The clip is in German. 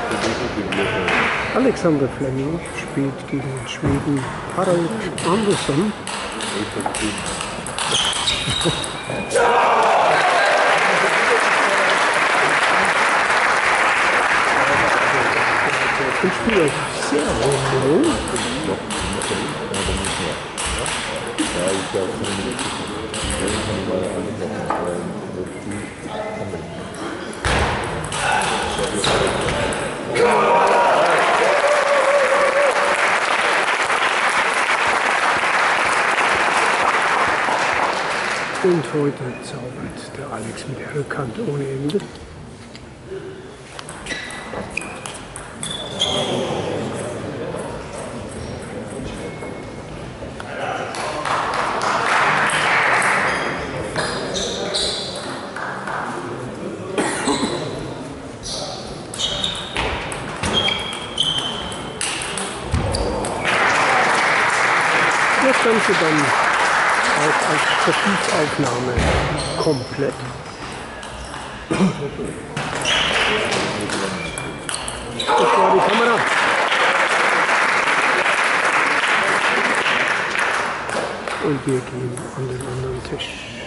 Alexander Fleming spielt gegen den Schweden Harald Andersson. Den Spieler sehr hoch. Und heute zaubert der Alex mit der Rückhand ohne Ende. Das Ganze dann auch als Versuchsaufnahme komplett. Das war die Kamera. Und wir gehen an den anderen Tisch.